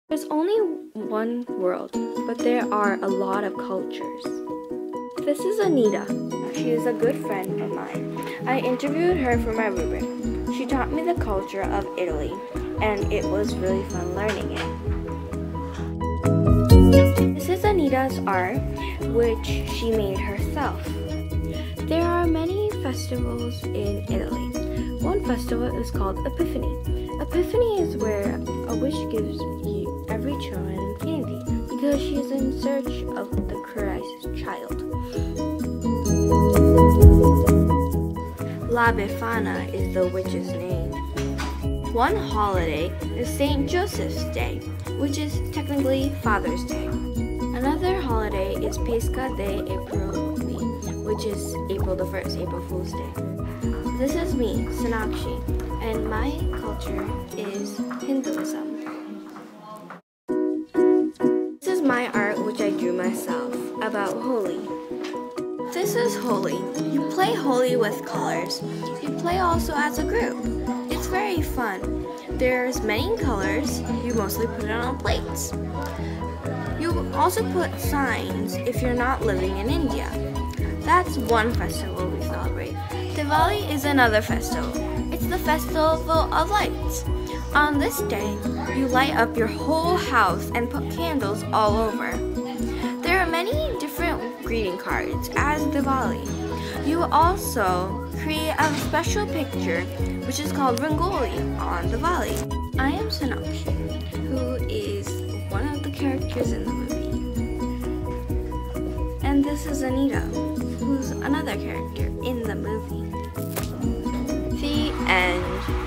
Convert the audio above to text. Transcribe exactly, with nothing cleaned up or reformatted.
There's only one world, but there are a lot of cultures. This is Anita. She is a good friend of mine. I interviewed her for my rubric. She taught me the culture of Italy, and it was really fun learning it. This is Anita's art, which she made herself. There are many festivals in Italy. One festival is called Epiphany. Epiphany is where a witch gives you every child candy because she is in search of the Christ child. La Befana is the witch's name. One holiday is Saint Joseph's Day, which is technically Father's Day. Another holiday is Pesca de Aprili, which is April the first, April Fool's Day. This is me, Sonakshi, and my culture is Hinduism. This is my art, which I drew myself, about Holi. This is Holi. You play Holi with colors. You play also as a group. It's very fun. There's many colors. You mostly put it on plates. You also put signs if you're not living in India. That's one festival we celebrate. Diwali is another festival. It's the festival of lights. On this day, you light up your whole house and put candles all over. There are many different greeting cards as Diwali. You also create a special picture, which is called Rangoli on Diwali. I am Sonakshi, who is one of the characters in the movie. And this is Anita, who's another character in the movie. The end.